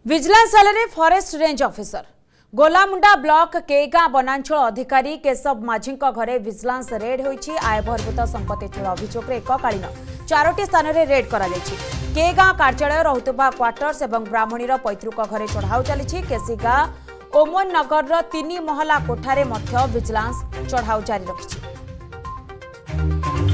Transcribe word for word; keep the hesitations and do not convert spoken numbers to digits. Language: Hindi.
Vigilance cell forest range officer Golamunda block केगा वनांचल अधिकारी केशव माझी घरे विजिलेंस रेड होईछि। आय बहिर्भूत संपत्ति ठूल अभियोग एककालीन चारोटी स्थान में रेड कर केगा कार्यालय रहुतबा क्वार्टर्स एवं ब्राह्मणीर पैतृक घरे चढ़ाऊ चली। केसीगा ओमन नगर तीन महला कोठारे मध्य विजिलेंस चढ़ाऊ जारी रखिछि।